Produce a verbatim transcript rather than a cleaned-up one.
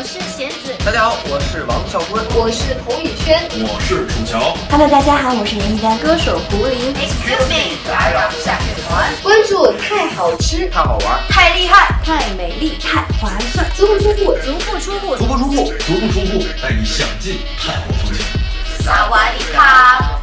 是贤子。 大家好，我是王啸坤， 我是童宇轩， 我是楚乔。 Hello， 大家好，我是严艺丹， 歌手胡林。 Excuse me， 来让下乐团。 关注太好吃、 太好玩、 太厉害、太美丽、 太划算， 足不出户， 足不出户， 足不出户， 足不出户，带你享尽泰国风情。 萨瓦迪卡。